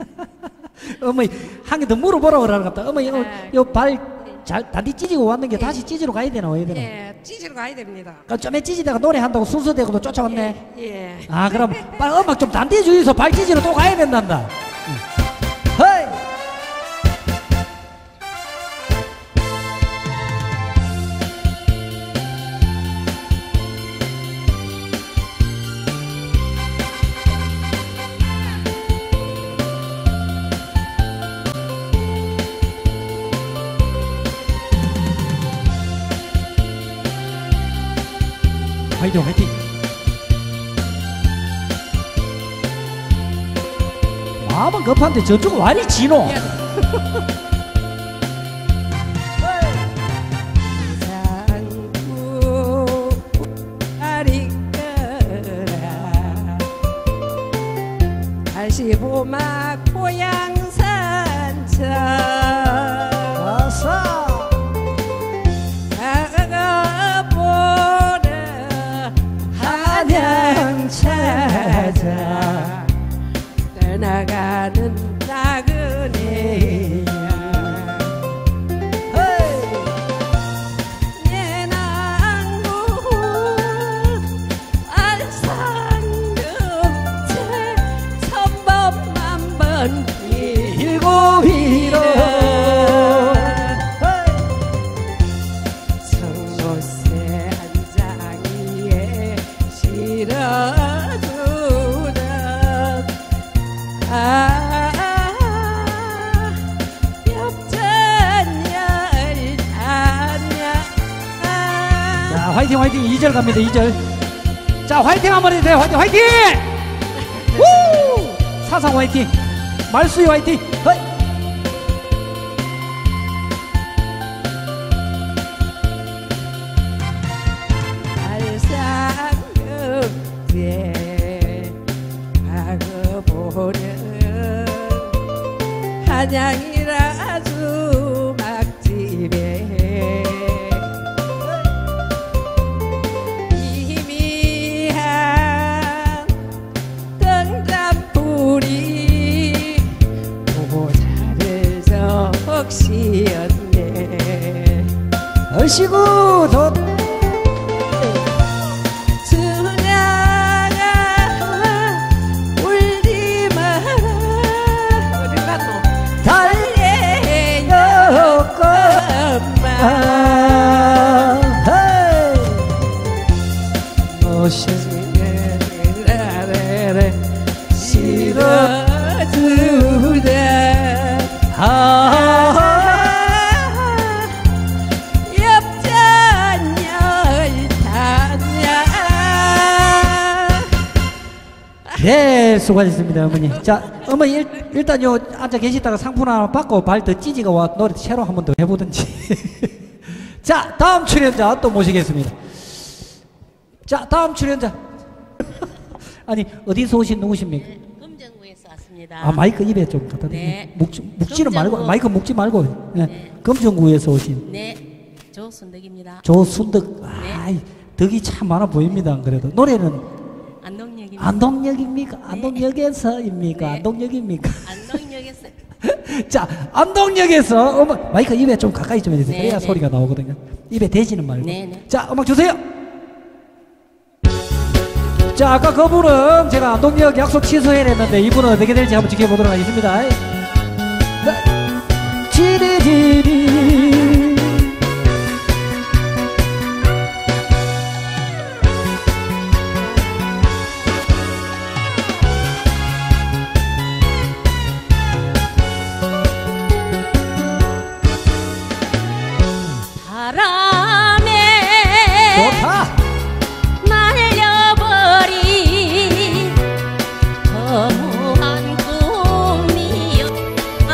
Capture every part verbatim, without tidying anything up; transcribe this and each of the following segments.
어머니 한 개 더 물어보라고 그러는 것 같다. 어머니 요발 잘 단디 찢고 왔는 게 예. 다시 찢으러 가야 되나 와야 되나? 예, 찢으러 가야 됩니다. 그럼 좀에 찢이다가 노래한다고 순서대고도 쫓아왔네. 예. 예. 아 그럼 빨리 음악 좀 단디 주의서 발 찢으러 또 가야 된단다. 응. 헤이. 화이팅 화이팅. 마음은 급한데 저쪽은 와리 지노. 장구 아리까라 다시 보마 고향 산천 아싸. 한양 찾아 떠나가는 나그네야 예남구 알산급제 천번만번 길고 위로 청곳새 한 장이에 실어주던 아 엽전열 타냐. 자 화이팅 화이팅. 이 절 갑니다. 이 절. 자 화이팅 한번 해주세요. 화이팅 화이팅. 우! 사상 화이팅. 말수이 화이팅. 허이. 알상급제 가고 보는 한양이라 주막집에 희미한 등잔불이 모자를 적시었네. 얼씨구 더. 오시네라레레 실어주다 엽전열 타냐. 네 수고하셨습니다 어머니. 자 어머니 일, 일단 요 앉아 계시다가 상품 하나 받고 발 더 찢어가 와 노래 새로 한 번 더 해보든지. 자 다음 출연자 또 모시겠습니다. 자 다음 출연자. 아니 어디서 오신 누구십니까? 네, 금정구에서 왔습니다. 아 마이크 입에 좀 갖다 대고. 네. 묵지, 묵지는 금정구. 말고 마이크 묵지 말고. 네. 네. 금정구에서 오신 네, 조순덕입니다. 조순덕. 네. 아이 덕이 참 많아 보입니다. 안 그래도 노래는 안동역입니다. 안동역입니까? 네. 안동역에서입니까? 네. 안동역입니까? 안동역에서. 자 안동역에서 음악 마이크 입에 좀 가까이 좀 해주세요. 네, 그래야 네. 소리가 나오거든요. 입에 대지는 말고. 네, 네. 자 음악 주세요. 자 아까 그분은 제가 안동역 약속 취소해야 했는데 이분은 어떻게 될지 한번 지켜보도록 하겠습니다. 네. 지리지리 바람에 좋다. 날려버린 허무한 꿈이었다.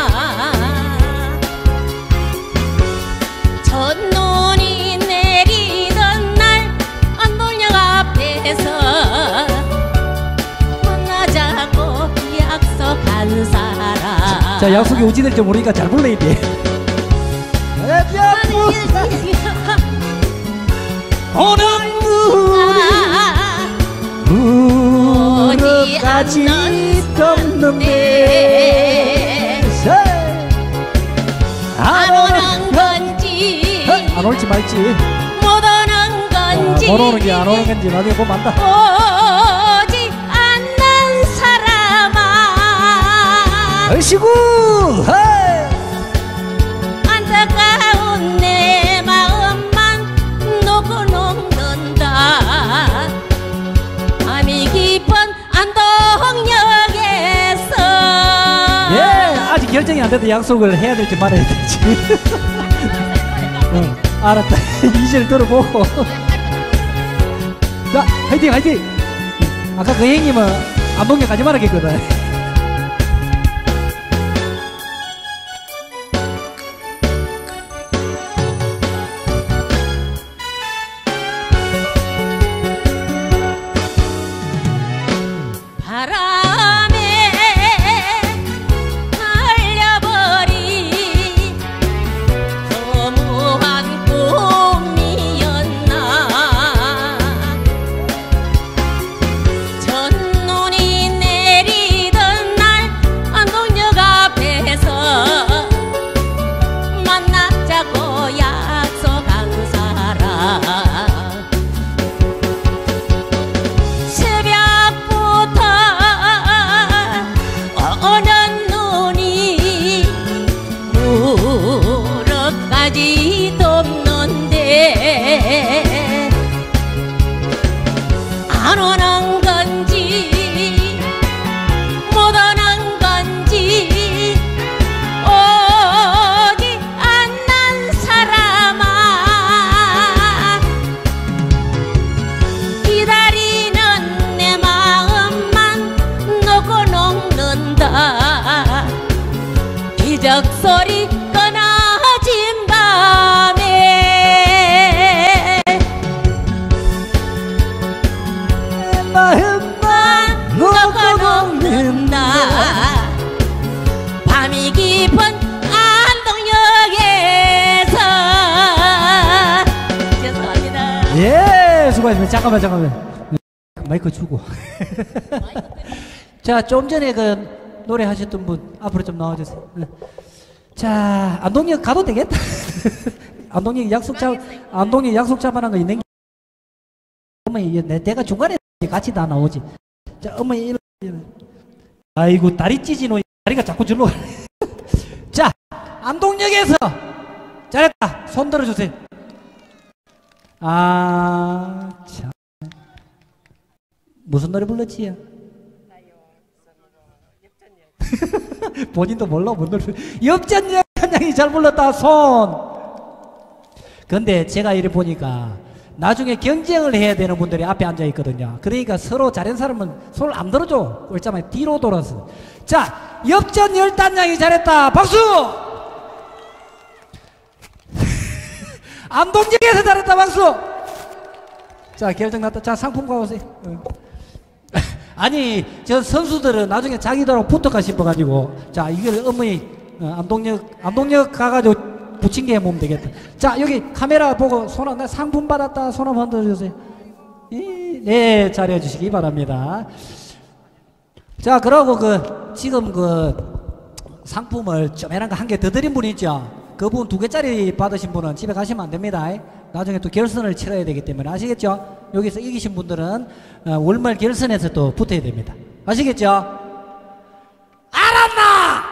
첫눈이 내리던 날 안동역 앞에서 만나자고 약속한 사람. 자 약속이 어찌 될지 모르니까 잘 불러야 돼. 오는 물은 물어가지 없는데 안 올지 말지. 못 오는 건지 못 오는 게 안 오는 건지 나중에 보면 안다. 오지 않는 사람아 얼씨구 헤이. 안타까운 내 마음만 놓고 녹는다 밤이 깊은 안동역에서 예, 아직 결정이 안 돼도 약속을 해야 될지 말아야 될지. 응, 알았다. 이 절 들어보고. 자, 화이팅, 화이팅! 아까 그 형님은 안동역 가지 말라 했거든. 바람에 날려버린 소무한 꿈이었나 첫눈이 내리던 날 안동역 앞에서 만나자고 약속한 사람 새벽부터 오는 눈이 무릎까지 덮는데 안 오는 건지 못 오는 건지 오지 않는 사람아 기다리는 내 마음만 놓고 녹는다 기적 소리 끊어진 밤에 마음만 놓고 녹는다 밤이 깊은 안동역에서 죄송합니다. 예, 수고하셨습니다. 잠깐만, 잠깐만. 마이크 주고. 자, 좀 전에 그 노래 하셨던 분 앞으로 좀 나와주세요. 네. 자, 안동역 가도 되겠다. 안동역 약속 잡, 안동역 약속 잡아놓은 거 있는 게. 어머니, 내, 내가 중간에 같이 다 나오지. 자, 어머니, 이런. 아이고, 다리 찢이노. 다리가 자꾸 줄로 가. 자, 안동역에서. 잘했다. 손 들어주세요. 아, 참. 무슨 노래 불렀지요? 본인도 몰라, 뭔 노래. 엽전역 한양이 잘 불렀다, 손. 근데 제가 이래 보니까 나중에 경쟁을 해야 되는 분들이 앞에 앉아 있거든요. 그러니까 서로 잘한 사람은 손을 안 들어줘. 옳잖아요. 뒤로 돌아서. 자, 엽전 열단양이 잘했다. 박수! 안동역에서 잘했다. 박수! 자, 결정 났다. 자, 상품 가보세요. 응. 아니, 저 선수들은 나중에 자기들하고 붙어가 싶어가지고, 자, 이걸 어머니, 어, 안동역, 안동역 가가지고 붙인 게 해보면 되겠다. 자, 여기 카메라 보고 손 한, 상품 받았다. 손 한번 흔들어주세요. 네, 잘해주시기 바랍니다. 자, 그러고 그, 지금 그 상품을 쪼매난 거 한 개 더 드린 분 있죠? 그분 두 개짜리 받으신 분은 집에 가시면 안 됩니다. 나중에 또 결선을 치러야 되기 때문에 아시겠죠? 여기서 이기신 분들은 어, 월말 결선에서 또 붙어야 됩니다. 아시겠죠? 알았나?